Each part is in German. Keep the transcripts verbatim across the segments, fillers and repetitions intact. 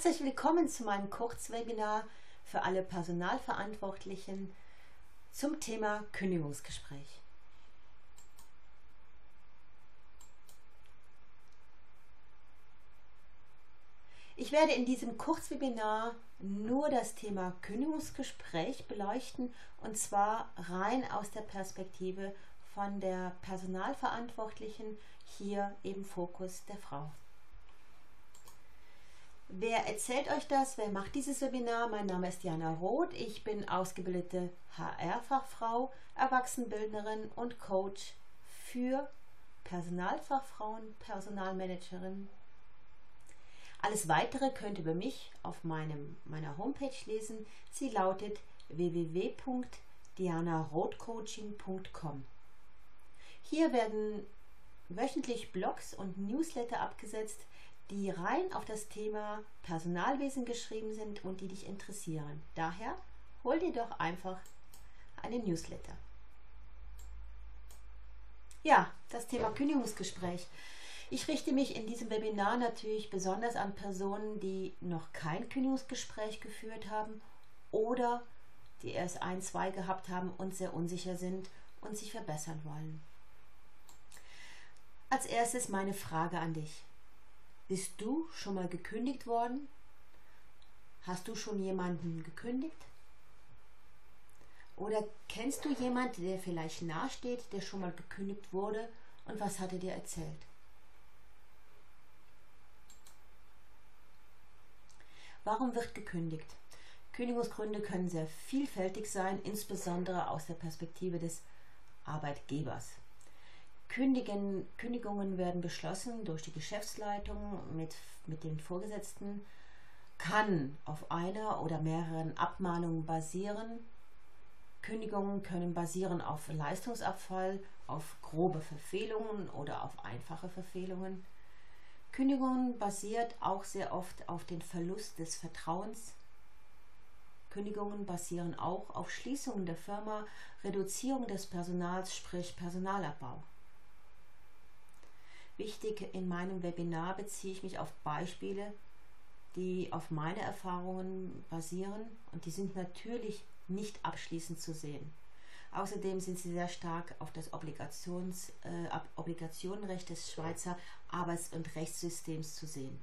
Herzlich willkommen zu meinem Kurzwebinar für alle Personalverantwortlichen zum Thema Kündigungsgespräch. Ich werde in diesem Kurzwebinar nur das Thema Kündigungsgespräch beleuchten, und zwar rein aus der Perspektive von der Personalverantwortlichen, hier im Fokus der Frau. Wer erzählt euch das? Wer macht dieses Webinar? Mein Name ist Diana Roth. Ich bin ausgebildete H R-Fachfrau, Erwachsenenbildnerin und Coach für Personalfachfrauen, Personalmanagerin. Alles Weitere könnt ihr über mich auf meinem, meiner Homepage lesen. Sie lautet w w w punkt diana roth coaching punkt com. Hier werden wöchentlich Blogs und Newsletter abgesetzt, die rein auf das Thema Personalwesen geschrieben sind und die dich interessieren. Daher hol dir doch einfach einen Newsletter. Ja, das Thema Kündigungsgespräch. Ich richte mich in diesem Webinar natürlich besonders an Personen, die noch kein Kündigungsgespräch geführt haben oder die erst ein, zwei gehabt haben und sehr unsicher sind und sich verbessern wollen. Als erstes meine Frage an dich. Bist du schon mal gekündigt worden? Hast du schon jemanden gekündigt? Oder kennst du jemanden, der vielleicht nahesteht, der schon mal gekündigt wurde, und was hat er dir erzählt? Warum wird gekündigt? Kündigungsgründe können sehr vielfältig sein, insbesondere aus der Perspektive des Arbeitgebers. Kündigen, Kündigungen werden beschlossen durch die Geschäftsleitung mit, mit den Vorgesetzten, kann auf einer oder mehreren Abmahnungen basieren. Kündigungen können basieren auf Leistungsabfall, auf grobe Verfehlungen oder auf einfache Verfehlungen. Kündigungen basiert auch sehr oft auf den Verlust des Vertrauens. Kündigungen basieren auch auf Schließungen der Firma, Reduzierung des Personals, sprich Personalabbau. Wichtig, in meinem Webinar beziehe ich mich auf Beispiele, die auf meine Erfahrungen basieren, und die sind natürlich nicht abschließend zu sehen. Außerdem sind sie sehr stark auf das Obligations, äh, Obligationenrecht des Schweizer Arbeits- und Rechtssystems zu sehen.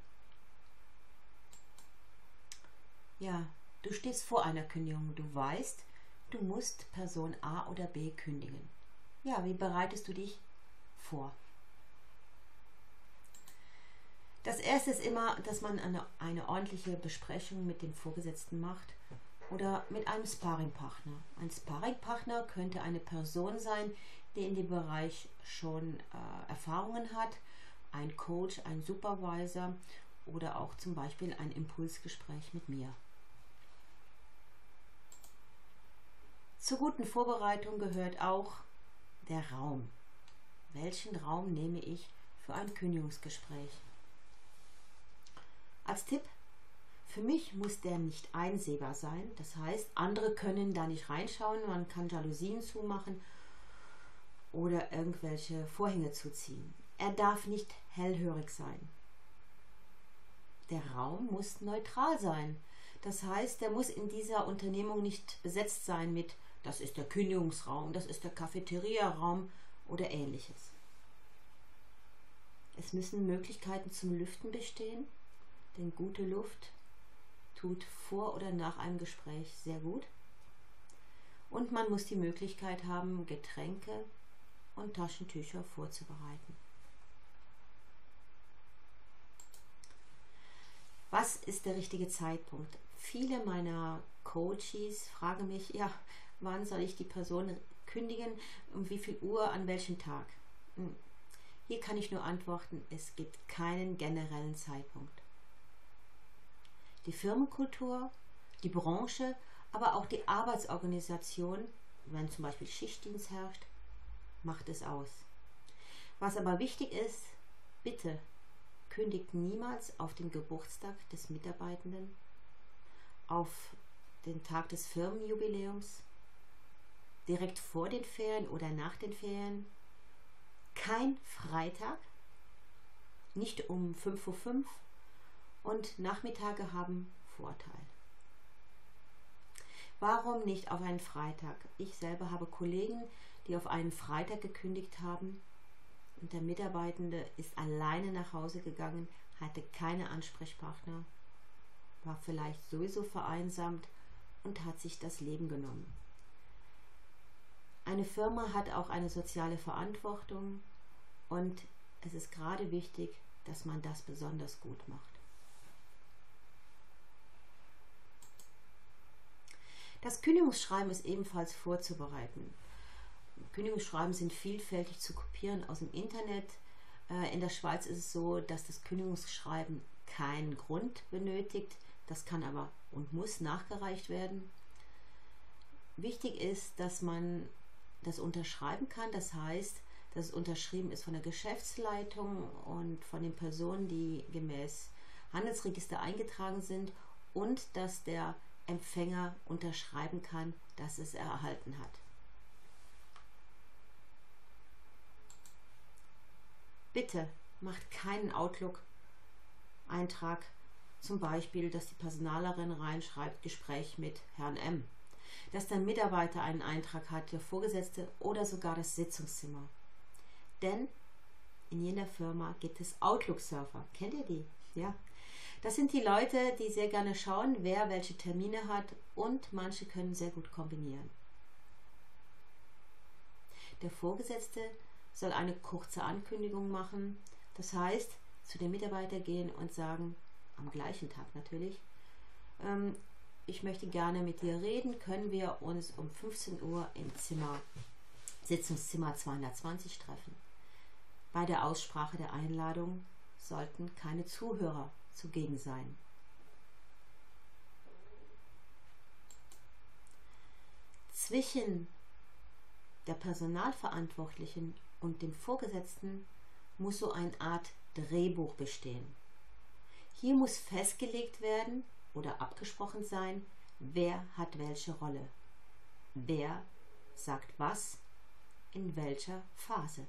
Ja, du stehst vor einer Kündigung. Du weißt, du musst Person A oder B kündigen. Ja, wie bereitest du dich vor? Das erste ist immer, dass man eine, eine ordentliche Besprechung mit dem Vorgesetzten macht oder mit einem Sparringpartner. Ein Sparringpartner könnte eine Person sein, die in dem Bereich schon äh, Erfahrungen hat, ein Coach, ein Supervisor oder auch zum Beispiel ein Impulsgespräch mit mir. Zur guten Vorbereitung gehört auch der Raum. Welchen Raum nehme ich für ein Kündigungsgespräch? Als Tipp: Für mich muss der nicht einsehbar sein. Das heißt, andere können da nicht reinschauen. Man kann Jalousien zumachen oder irgendwelche Vorhänge zuziehen. Er darf nicht hellhörig sein. Der Raum muss neutral sein. Das heißt, der muss in dieser Unternehmung nicht besetzt sein mit: das ist der Kündigungsraum, das ist der Cafeteria-Raum oder ähnliches. Es müssen Möglichkeiten zum Lüften bestehen, denn gute Luft tut vor oder nach einem Gespräch sehr gut. Und man muss die Möglichkeit haben, Getränke und Taschentücher vorzubereiten. Was ist der richtige Zeitpunkt? Viele meiner Coaches fragen mich, ja, wann soll ich die Person kündigen, um wie viel Uhr, an welchem Tag? Hier kann ich nur antworten, es gibt keinen generellen Zeitpunkt. Die Firmenkultur, die Branche, aber auch die Arbeitsorganisation, wenn zum Beispiel Schichtdienst herrscht, macht es aus. Was aber wichtig ist, bitte kündigt niemals auf den Geburtstag des Mitarbeitenden, auf den Tag des Firmenjubiläums, direkt vor den Ferien oder nach den Ferien, kein Freitag, nicht um fünf Uhr fünf und Nachmittage haben Vorteil. Warum nicht auf einen Freitag? Ich selber habe Kollegen, die auf einen Freitag gekündigt haben und der Mitarbeitende ist alleine nach Hause gegangen, hatte keine Ansprechpartner, war vielleicht sowieso vereinsamt und hat sich das Leben genommen. Eine Firma hat auch eine soziale Verantwortung und es ist gerade wichtig, dass man das besonders gut macht. Das Kündigungsschreiben ist ebenfalls vorzubereiten. Kündigungsschreiben sind vielfältig zu kopieren aus dem Internet. In der Schweiz ist es so, dass das Kündigungsschreiben keinen Grund benötigt. Das kann aber und muss nachgereicht werden. Wichtig ist, dass man das unterschreiben kann. Das heißt, dass es unterschrieben ist von der Geschäftsleitung und von den Personen, die gemäß Handelsregister eingetragen sind und dass der Empfänger unterschreiben kann, dass es er erhalten hat. Bitte macht keinen Outlook-Eintrag, zum Beispiel, dass die Personalerin reinschreibt, Gespräch mit Herrn M. Dass der Mitarbeiter einen Eintrag hat, der Vorgesetzte oder sogar das Sitzungszimmer. Denn in jeder Firma gibt es Outlook-Surfer. Kennt ihr die? Ja. Das sind die Leute, die sehr gerne schauen, wer welche Termine hat und manche können sehr gut kombinieren. Der Vorgesetzte soll eine kurze Ankündigung machen. Das heißt, zu dem Mitarbeiter gehen und sagen, am gleichen Tag natürlich, ähm, ich möchte gerne mit dir reden, können wir uns um fünfzehn Uhr im Zimmer, Sitzungszimmer zweihundertzwanzig treffen. Bei der Aussprache der Einladung sollten keine Zuhörer zugegen sein. Zwischen der Personalverantwortlichen und dem Vorgesetzten muss so eine Art Drehbuch bestehen. Hier muss festgelegt werden oder abgesprochen sein, wer hat welche Rolle, wer sagt was, in welcher Phase.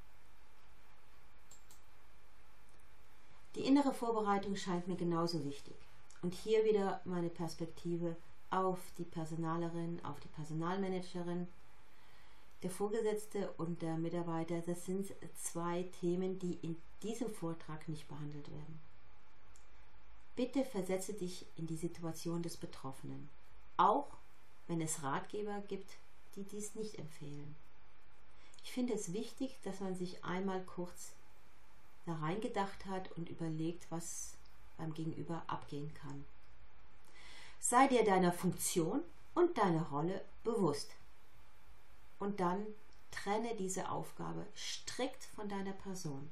Die innere Vorbereitung scheint mir genauso wichtig. Und hier wieder meine Perspektive auf die Personalerin, auf die Personalmanagerin. Der Vorgesetzte und der Mitarbeiter, das sind zwei Themen, die in diesem Vortrag nicht behandelt werden. Bitte versetze dich in die Situation des Betroffenen, auch wenn es Ratgeber gibt, die dies nicht empfehlen. Ich finde es wichtig, dass man sich einmal kurz da reingedacht hat und überlegt, was beim Gegenüber abgehen kann. Sei dir deiner Funktion und deiner Rolle bewusst. Und dann trenne diese Aufgabe strikt von deiner Person.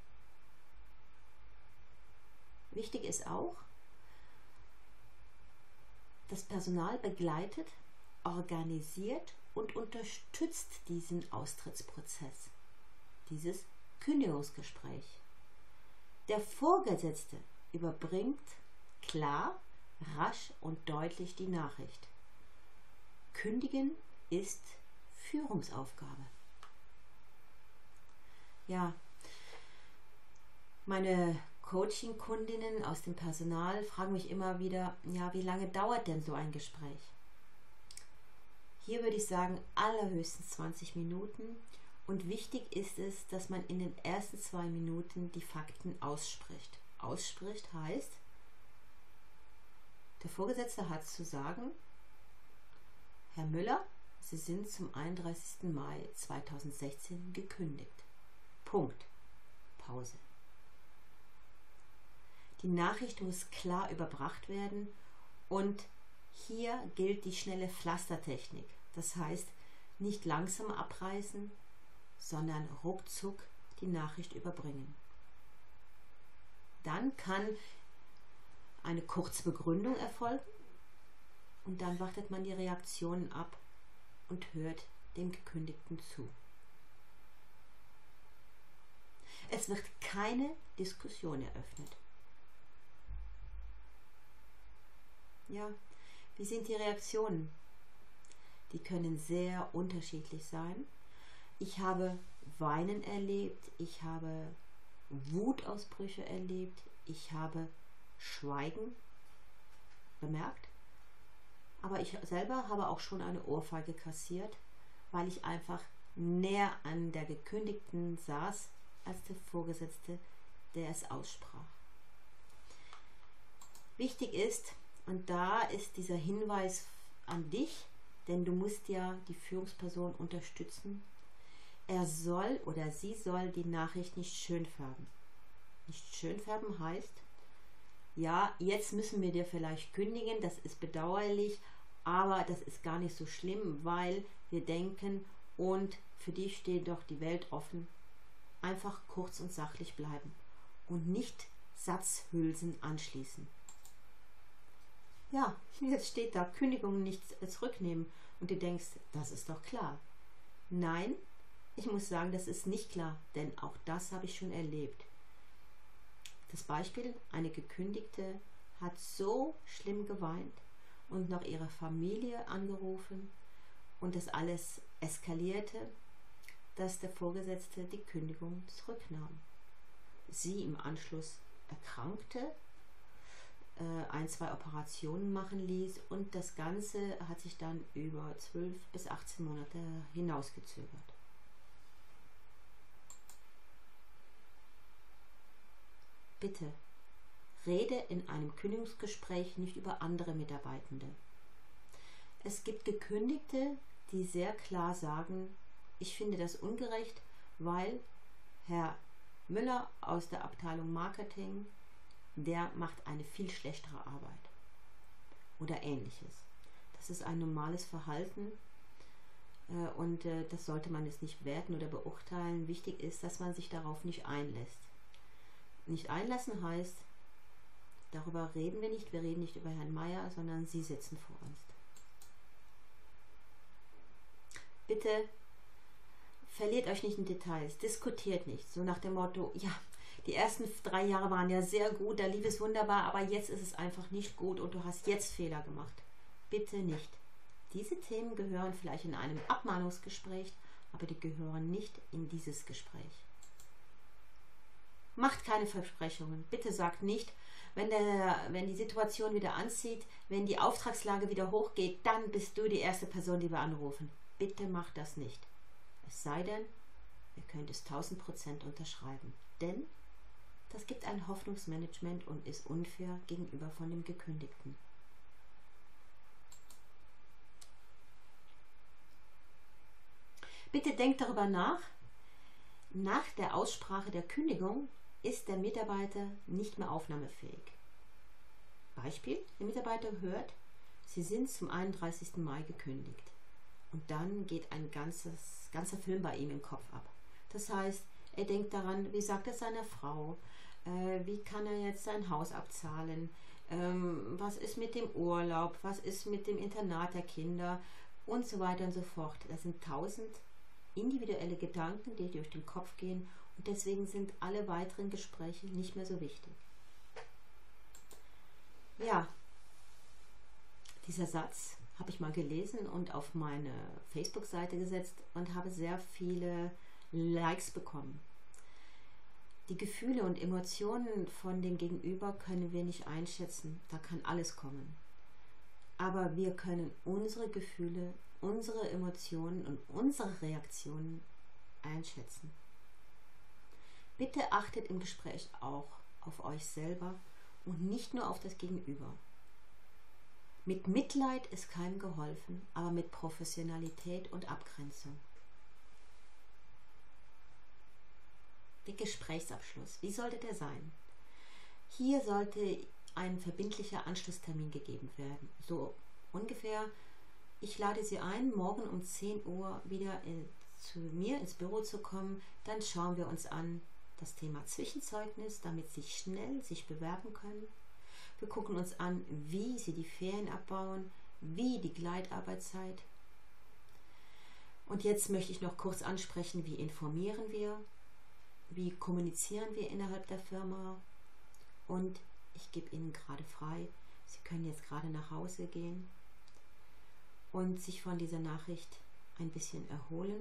Wichtig ist auch, das Personal begleitet, organisiert und unterstützt diesen Austrittsprozess, dieses Kündigungsgespräch. Der Vorgesetzte überbringt klar, rasch und deutlich die Nachricht. Kündigen ist Führungsaufgabe. Ja, meine Coaching-Kundinnen aus dem Personal fragen mich immer wieder, ja, wie lange dauert denn so ein Gespräch? Hier würde ich sagen, allerhöchstens zwanzig Minuten. Und wichtig ist es, dass man in den ersten zwei Minuten die Fakten ausspricht. Ausspricht heißt, der Vorgesetzte hat zu sagen, Herr Müller, Sie sind zum einunddreißigsten Mai zweitausendsechzehn gekündigt. Punkt. Pause. Die Nachricht muss klar überbracht werden und hier gilt die schnelle Pflastertechnik. Das heißt, nicht langsam abreißen, sondern ruckzuck die Nachricht überbringen. Dann kann eine kurze Begründung erfolgen und dann wartet man die Reaktionen ab und hört dem Gekündigten zu. Es wird keine Diskussion eröffnet. Ja, wie sind die Reaktionen? Die können sehr unterschiedlich sein. Ich habe Weinen erlebt, ich habe Wutausbrüche erlebt, ich habe Schweigen bemerkt. Aber ich selber habe auch schon eine Ohrfeige kassiert, weil ich einfach näher an der Gekündigten saß, als der Vorgesetzte, der es aussprach. Wichtig ist, und da ist dieser Hinweis an dich, denn du musst ja die Führungsperson unterstützen, er soll oder sie soll die Nachricht nicht schön färben. Nicht schön färben heißt, ja, jetzt müssen wir dir vielleicht kündigen, das ist bedauerlich, aber das ist gar nicht so schlimm, weil wir denken, und für dich steht doch die Welt offen. Einfach kurz und sachlich bleiben und nicht Satzhülsen anschließen. Ja, jetzt steht da, Kündigung nicht zurücknehmen und du denkst, das ist doch klar. Nein, ich muss sagen, das ist nicht klar, denn auch das habe ich schon erlebt. Das Beispiel, eine Gekündigte hat so schlimm geweint und noch ihre Familie angerufen und das alles eskalierte, dass der Vorgesetzte die Kündigung zurücknahm. Sie im Anschluss erkrankte, äh, ein, zwei Operationen machen ließ und das Ganze hat sich dann über zwölf bis achtzehn Monate hinausgezögert. Bitte, rede in einem Kündigungsgespräch nicht über andere Mitarbeitende. Es gibt Gekündigte, die sehr klar sagen, ich finde das ungerecht, weil Herr Müller aus der Abteilung Marketing, der macht eine viel schlechtere Arbeit oder ähnliches. Das ist ein normales Verhalten äh, und äh, das sollte man jetzt nicht werten oder beurteilen. Wichtig ist, dass man sich darauf nicht einlässt. Nicht einlassen heißt, darüber reden wir nicht, wir reden nicht über Herrn Meier, sondern Sie sitzen vor uns. Bitte verliert euch nicht in Details, diskutiert nicht, so nach dem Motto, ja, die ersten drei Jahre waren ja sehr gut, da lief es wunderbar, aber jetzt ist es einfach nicht gut und du hast jetzt Fehler gemacht. Bitte nicht. Diese Themen gehören vielleicht in einem Abmahnungsgespräch, aber die gehören nicht in dieses Gespräch. Macht keine Versprechungen. Bitte sagt nicht, wenn, der, wenn die Situation wieder anzieht, wenn die Auftragslage wieder hochgeht, dann bist du die erste Person, die wir anrufen. Bitte macht das nicht. Es sei denn, ihr könnt es tausend Prozent unterschreiben. Denn das gibt ein Hoffnungsmanagement und ist unfair gegenüber von dem Gekündigten. Bitte denkt darüber nach. Nach der Aussprache der Kündigung ist der Mitarbeiter nicht mehr aufnahmefähig. Beispiel, der Mitarbeiter hört, Sie sind zum einunddreißigsten Mai gekündigt. Und dann geht ein ganzes, ganzer Film bei ihm im Kopf ab. Das heißt, er denkt daran, wie sagt er seiner Frau, äh, wie kann er jetzt sein Haus abzahlen, ähm, was ist mit dem Urlaub, was ist mit dem Internat der Kinder und so weiter und so fort. Das sind tausend individuelle Gedanken, die durch den Kopf gehen und deswegen sind alle weiteren Gespräche nicht mehr so wichtig. Ja, dieser Satz habe ich mal gelesen und auf meine Facebook-Seite gesetzt und habe sehr viele Likes bekommen. Die Gefühle und Emotionen von dem Gegenüber können wir nicht einschätzen, da kann alles kommen. Aber wir können unsere Gefühle, unsere Emotionen und unsere Reaktionen einschätzen. Bitte achtet im Gespräch auch auf euch selber und nicht nur auf das Gegenüber. Mit Mitleid ist keinem geholfen, aber mit Professionalität und Abgrenzung. Der Gesprächsabschluss, wie sollte der sein? Hier sollte ein verbindlicher Anschlusstermin gegeben werden. So ungefähr, ich lade Sie ein, morgen um zehn Uhr wieder in, zu mir ins Büro zu kommen. Dann schauen wir uns an das Thema Zwischenzeugnis, damit Sie schnell sich bewerben können. Wir gucken uns an, wie Sie die Ferien abbauen, wie die Gleitarbeitszeit. Und jetzt möchte ich noch kurz ansprechen, wie informieren wir, wie kommunizieren wir innerhalb der Firma und ich gebe Ihnen gerade frei, Sie können jetzt gerade nach Hause gehen und sich von dieser Nachricht ein bisschen erholen.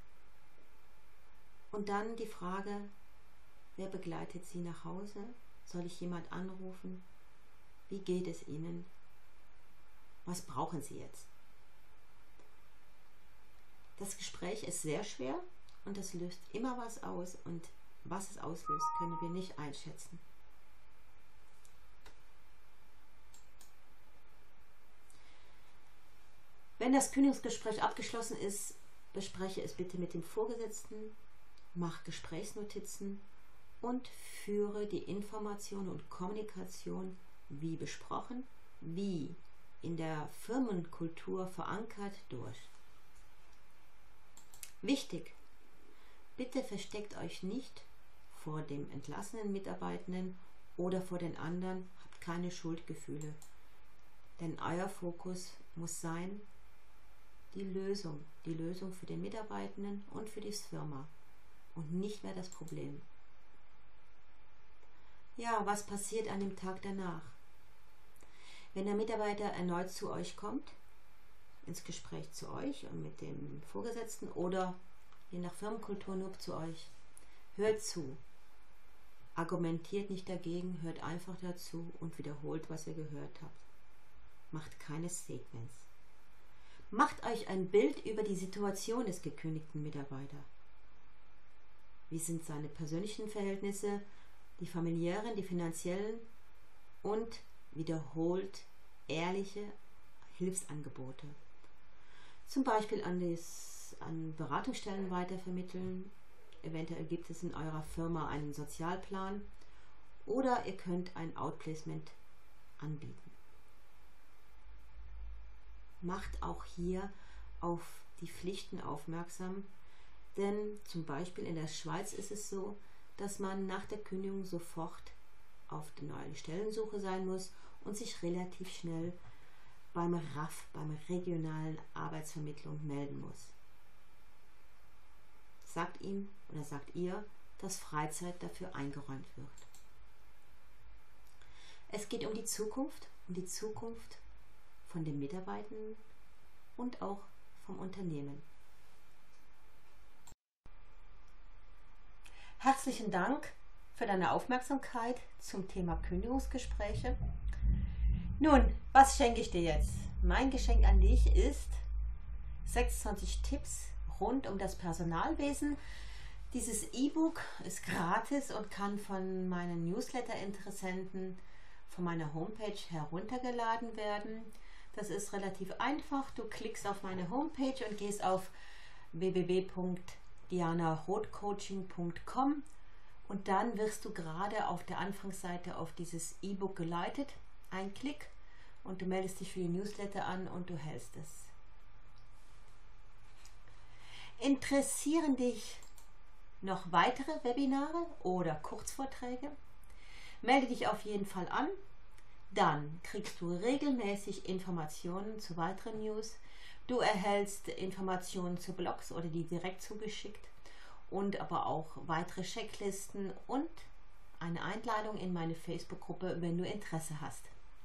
Und dann die Frage, wer begleitet Sie nach Hause? Soll ich jemand anrufen? Wie geht es Ihnen? Was brauchen Sie jetzt? Das Gespräch ist sehr schwer und das löst immer was aus, und was es auslöst, können wir nicht einschätzen. Wenn das Kündigungsgespräch abgeschlossen ist, bespreche es bitte mit dem Vorgesetzten, mach Gesprächsnotizen und führe die Information und Kommunikation wie besprochen, wie in der Firmenkultur verankert durch. Wichtig: Bitte versteckt euch nicht vor dem entlassenen Mitarbeitenden oder vor den anderen, habt keine Schuldgefühle, denn euer Fokus muss sein, die Lösung, die Lösung für den Mitarbeitenden und für die Firma und nicht mehr das Problem. Ja, was passiert an dem Tag danach? Wenn der Mitarbeiter erneut zu euch kommt, ins Gespräch zu euch und mit dem Vorgesetzten oder je nach Firmenkultur nur zu euch, hört zu, argumentiert nicht dagegen, hört einfach dazu und wiederholt, was ihr gehört habt. Macht keine Statements. Macht euch ein Bild über die Situation des gekündigten Mitarbeiters. Wie sind seine persönlichen Verhältnisse, die familiären, die finanziellen, und wiederholt ehrliche Hilfsangebote. Zum Beispiel an, des, an Beratungsstellen weitervermitteln. Eventuell gibt es in eurer Firma einen Sozialplan oder ihr könnt ein Outplacement anbieten. Macht auch hier auf die Pflichten aufmerksam, denn zum Beispiel in der Schweiz ist es so, dass man nach der Kündigung sofort auf der neuen Stellensuche sein muss und sich relativ schnell beim R A F, beim regionalen Arbeitsvermittlung, melden muss. Sagt ihm oder sagt ihr, dass Freizeit dafür eingeräumt wird. Es geht um die Zukunft, um die Zukunft von den Mitarbeitenden und auch vom Unternehmen. Herzlichen Dank für deine Aufmerksamkeit zum Thema Kündigungsgespräche. Nun, was schenke ich dir jetzt? Mein Geschenk an dich ist sechsundzwanzig Tipps rund um das Personalwesen. Dieses E-Book ist gratis und kann von meinen Newsletter-Interessenten von meiner Homepage heruntergeladen werden. Das ist relativ einfach. Du klickst auf meine Homepage und gehst auf w w w punkt diana roth coaching punkt com und dann wirst du gerade auf der Anfangsseite auf dieses E-Book geleitet. Ein Klick und du meldest dich für die Newsletter an und du hältst es. Interessieren dich noch weitere Webinare oder Kurzvorträge? Melde dich auf jeden Fall an. Dann kriegst du regelmäßig Informationen zu weiteren News. Du erhältst Informationen zu Blogs oder die direkt zugeschickt und aber auch weitere Checklisten und eine Einladung in meine Facebook-Gruppe, wenn du Interesse hast.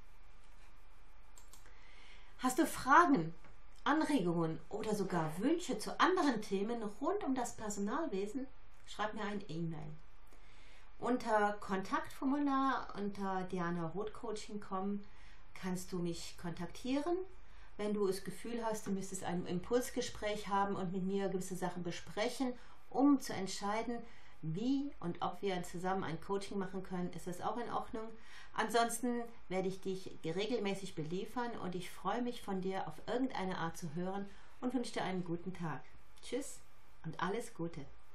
Hast du Fragen, Anregungen oder sogar Wünsche zu anderen Themen rund um das Personalwesen? Schreib mir ein E-Mail. Unter Kontaktformular unter diana roth coaching punkt com kannst du mich kontaktieren, wenn du das Gefühl hast, du müsstest ein Impulsgespräch haben und mit mir gewisse Sachen besprechen, um zu entscheiden, wie und ob wir zusammen ein Coaching machen können. Ist das auch in Ordnung? Ansonsten werde ich dich regelmäßig beliefern und ich freue mich, von dir auf irgendeine Art zu hören und wünsche dir einen guten Tag. Tschüss und alles Gute.